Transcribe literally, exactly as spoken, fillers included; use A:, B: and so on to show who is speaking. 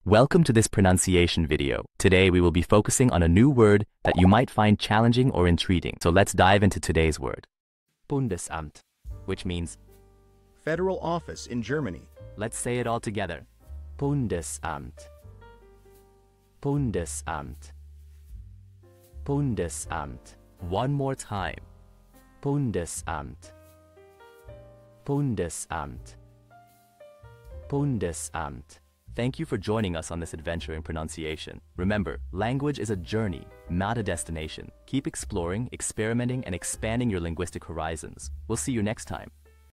A: Welcome to this pronunciation video. Today we will be focusing on a new word that you might find challenging or intriguing. So let's dive into today's word. Bundesamt, which means
B: federal office in Germany.
A: Let's say it all together. Bundesamt. Bundesamt. Bundesamt. One more time. Bundesamt. Bundesamt. Bundesamt. Thank you for joining us on this adventure in pronunciation. Remember, language is a journey, not a destination. Keep exploring, experimenting, and expanding your linguistic horizons. We'll see you next time.